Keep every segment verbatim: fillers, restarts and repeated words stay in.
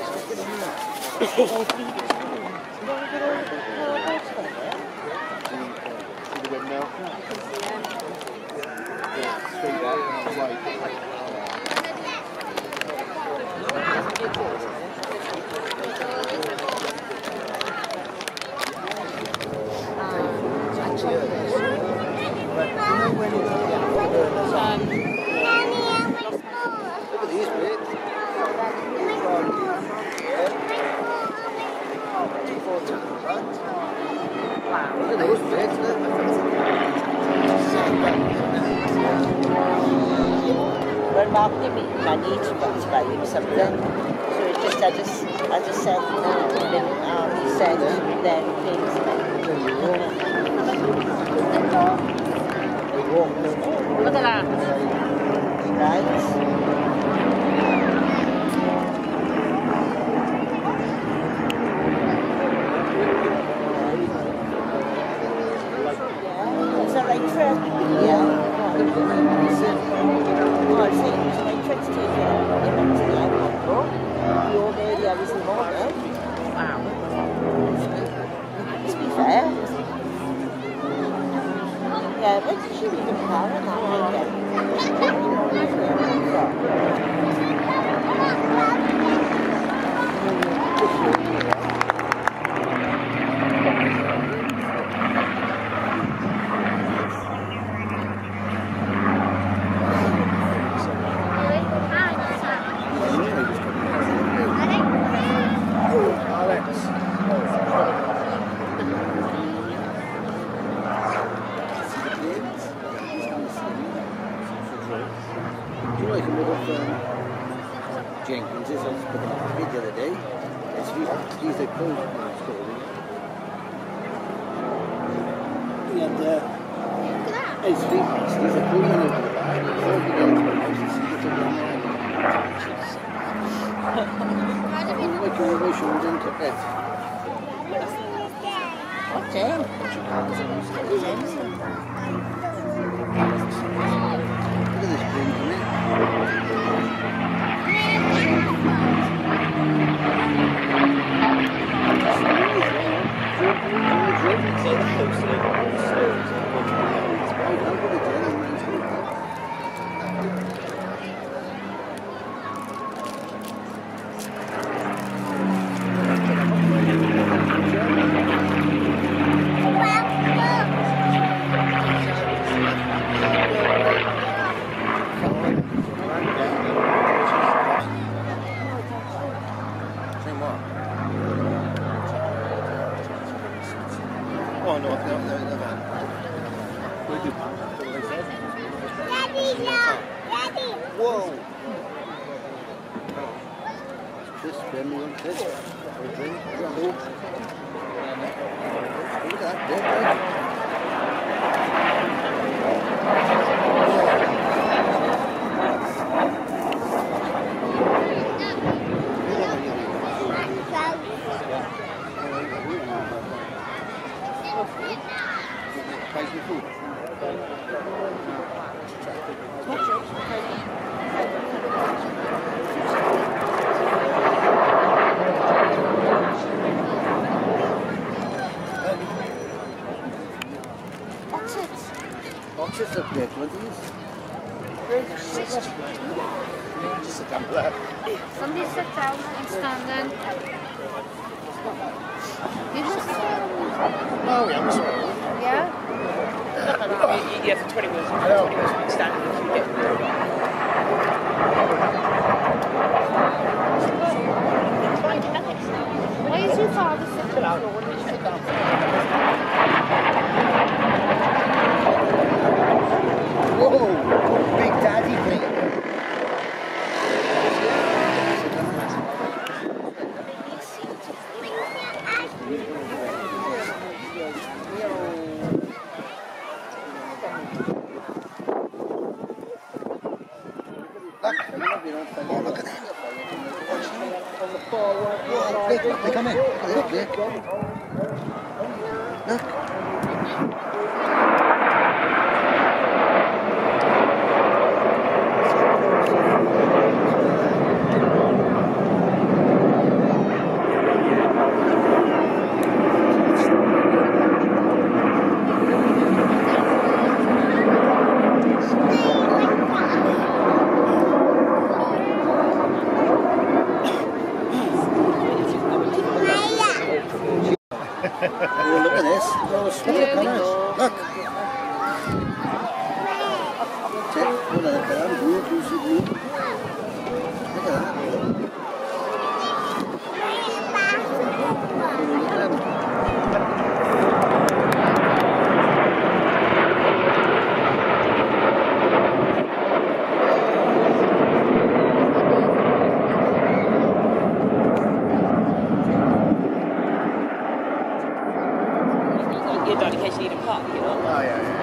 When Mark gave me money to buy him something, so it just I just I just said no, and then um, he said then please. Look at that. Right. Yeah, where did she leave the car and that Jenkins is, I was putting up a bid the other day. It's used a cold story. He had uh, his feet passed, he's a cool one over the back. He's all the way to the house and see it on there. Like your emotions into bed. What's in? Look at this green come in. Oh, no, no, no, no, no. Daddy, no! Daddy! Whoa! This family on this. Look at that, dead. Oxford's up there, what is Just sit down there. Somebody sit down and stand in. You just Oh, yeah, I'm sorry. yeah? Yeah, for twenty minutes, twenty minutes standing if you get Why is your father sitting down? Sit down. Whoa! Big Daddy plane. Oh, look at that. Whoa, Blake, look, they come in. Look, Blake. Look. Oh, look at this. Oh, smoke, colours. Look. Check. Oh, look at that. Blue, blue, blue. Look at that. Oh, look at them. You're done in case you need a park, you know? Oh, yeah, yeah.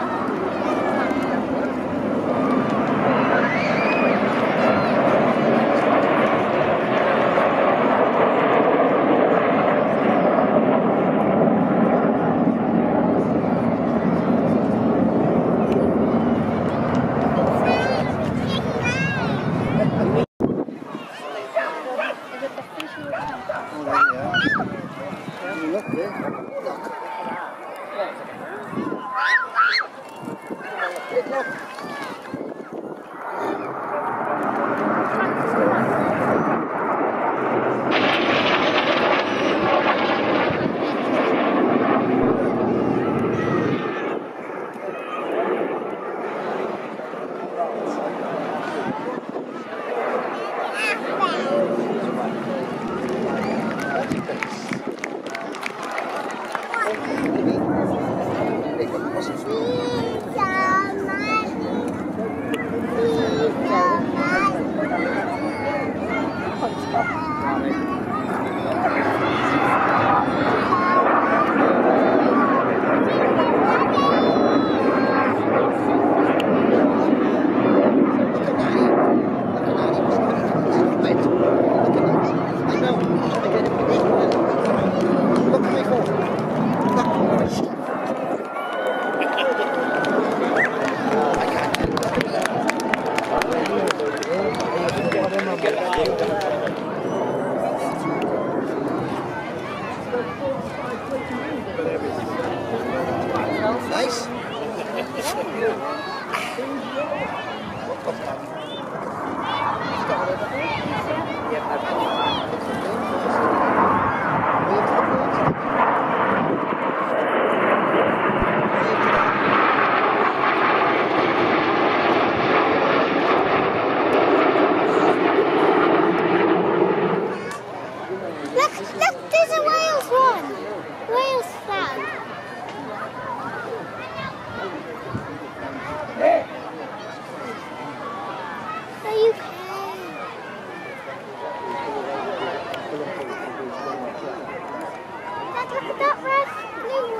Nice. Look, look, there's a Wales one. Wales flag. Are you okay? Dad, look at that red blue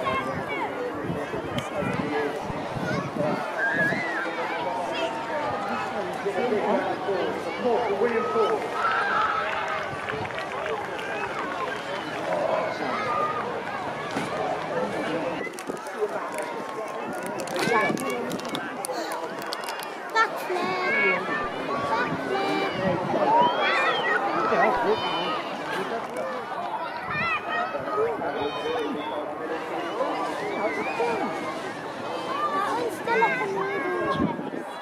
one. Backflip. That one's still up on my door.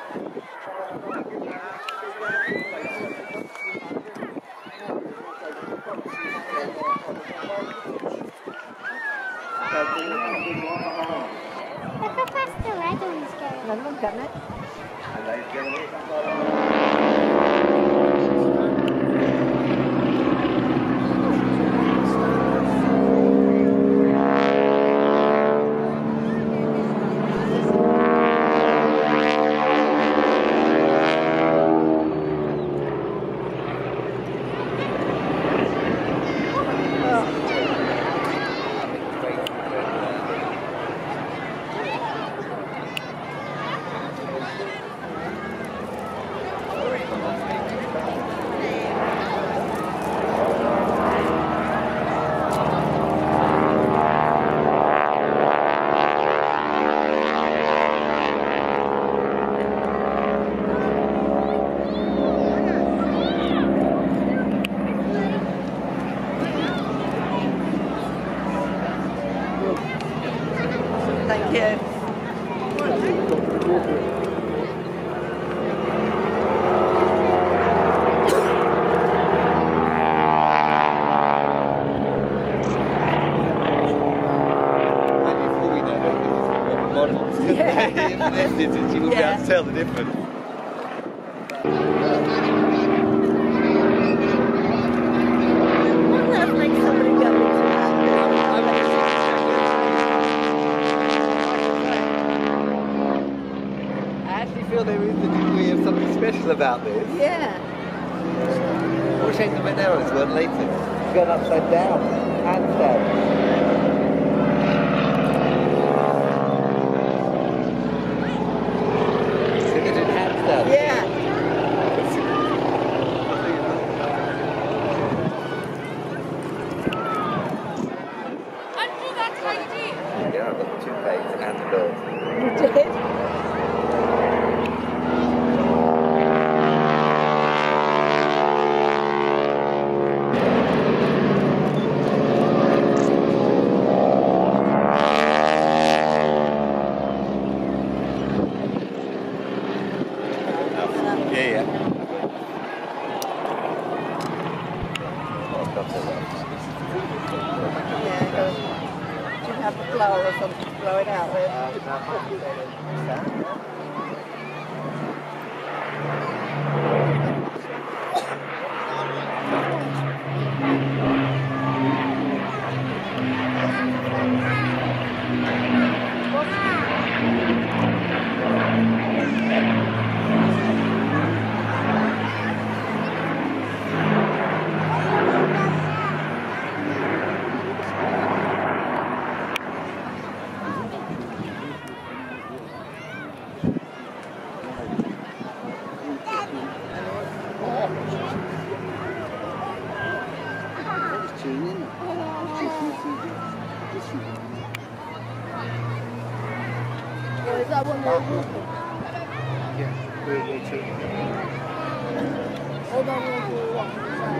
Look how fast the red one's going. No, non done it. Thank you. digits, you will Yeah. be able to tell the difference. Wouldn't that make somebody go into I actually feel there is a degree of something special about this. Yeah. I wish I had the Med Aeros one later. Going upside down, hands down. Signature hands down. Yeah. Yeah, I've got the toothpaste and the bird. You did? Yeah, yeah. Yeah, go. Do you have a blower or something to blow it out with? Is that one more? Yeah, we're way too. Hold on, we'll do one.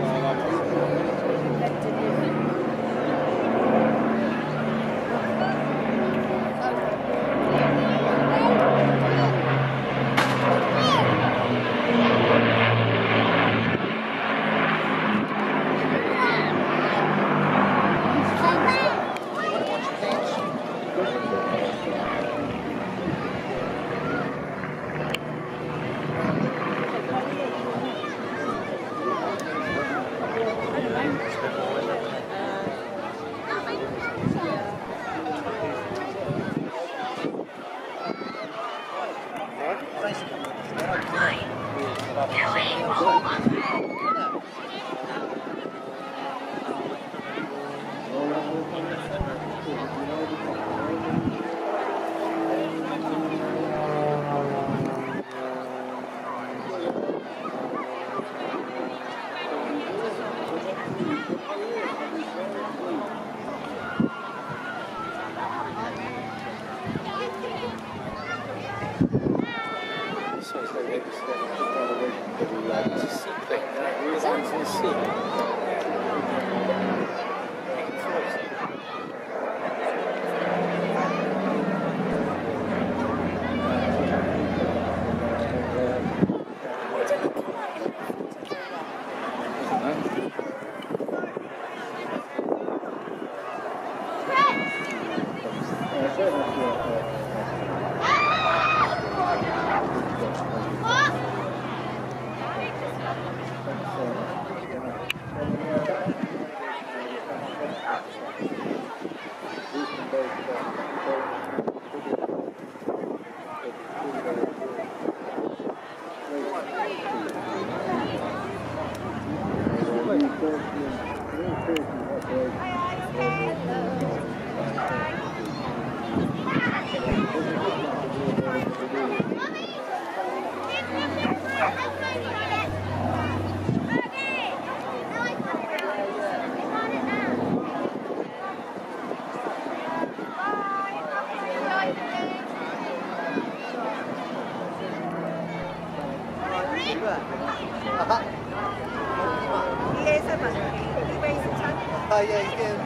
Oh yeah, you can.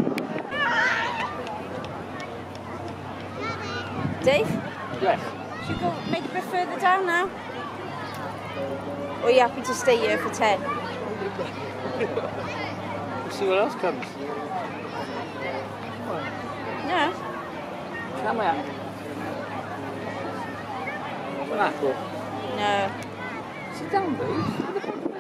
Dave? Yes. Should we go maybe a bit further down now? Or are you happy to stay here for ten? We'll see what else comes. No. Come out. Not an apple. No. Sit down, Bruce.